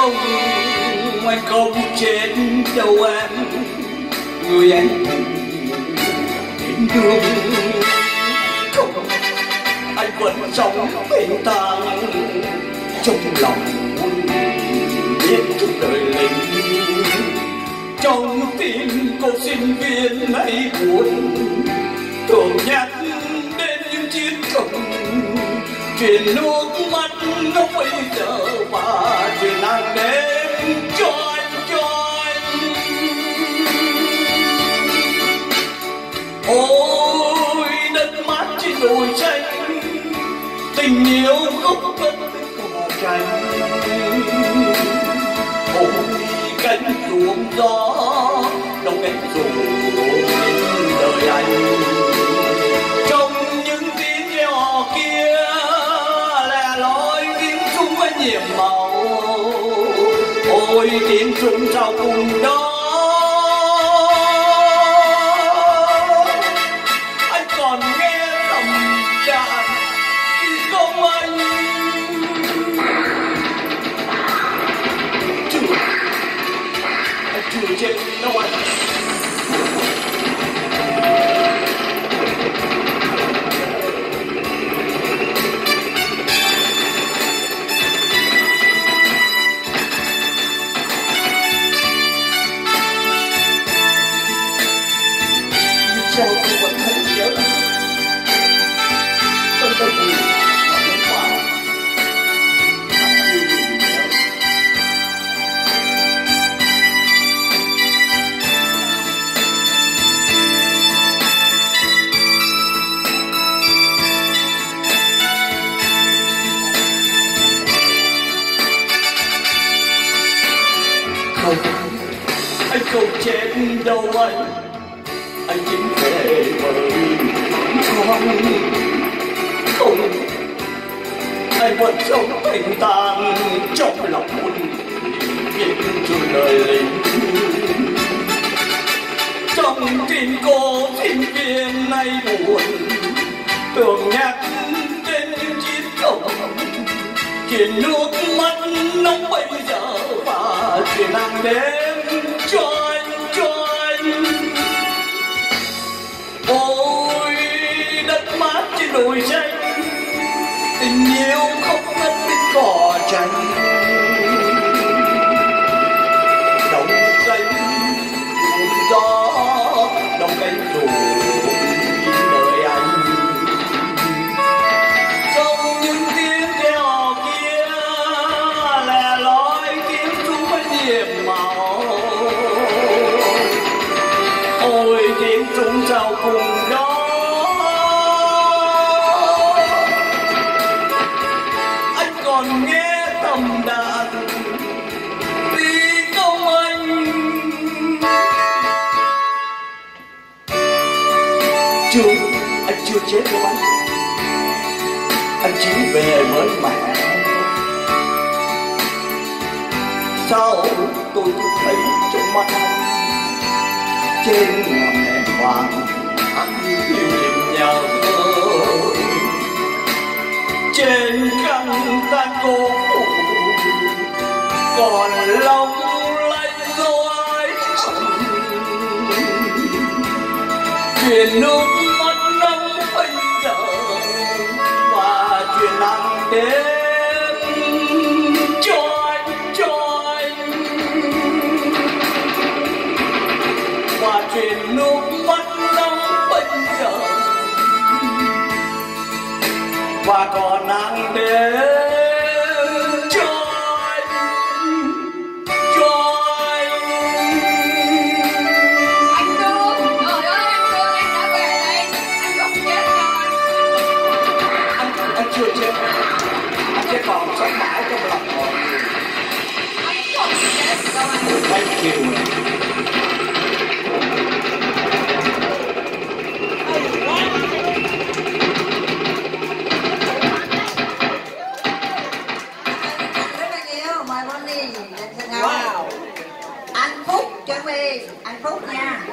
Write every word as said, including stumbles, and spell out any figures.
không, anh không chết đâu em, người anh đến đường không, anh vẫn sống bình thản trong lòng biết chút đời lính. Trong tim cô sinh viên hay buồn, thường nhắc đến những chiến công, chuyện nước mắt nó bây giờ và chuyện nàng đêm cho anh cho anh. Ôi đất mát trên đồi xanh, tình yêu khóc cất cỏ tranh. Ôi cánh ruộng gió đông cánh ruộng đời anh, trong những tiếng reo kia là lối tiếng súng với nhiệm màu. Ôi tiếng súng sao cùng đó anh còn nghe tầm đàn không anh. Chưa, anh chưa chết đâu anh. Sao tôi vẫn thấy nhớ tôi tôi buồn mà hôm qua thật nhiều điều nhớ. Không, anh không chết đâu anh, anh chính về bởi con không, anh vẫn sống bình tàng trong lòng buồn biết cho đời lính. Trong tim cô sinh viên nay buồn, tưởng nhắc đến những chiến công, chuyện nước mắt nóng bây giờ và chuyện nàng đêm cho anh cho anh. Ôi đất mát trên đồi xanh, tình yêu không ngất bên cỏ tranh. Đông cánh ruộng gió, đông cánh ruộng đời anh, trong những tiếng reo kia là lối tiếng súng với nhiệm màu. Ôi tiếng súng sao cùng đó anh còn nghe thầm đàn vì không anh. Chưa, anh chưa chết đâu anh, anh chỉ về với mẹ. Sao tôi cứ thấy trong mắt anh trên ngọn đèn vàng anh yêu niềm nhớ, trên khăn tango còn lòng lạnh dối chuyện nước mắt nóng bây giờ và chuyện nàng đêm cho anh cho anh, và chuyện nước mắt nóng bây giờ và còn nàng đêm cho anh cho anh. Anh Cương, trời ơi anh Cương, em đã về đây, anh không chết đâu anh. Anh, anh chưa chết, anh sẽ còn sống mãi trong lòng mọi người. Anh không chết đâu anh. Thank you. Wow. Anh Phúc chuẩn bị, anh Phúc nha.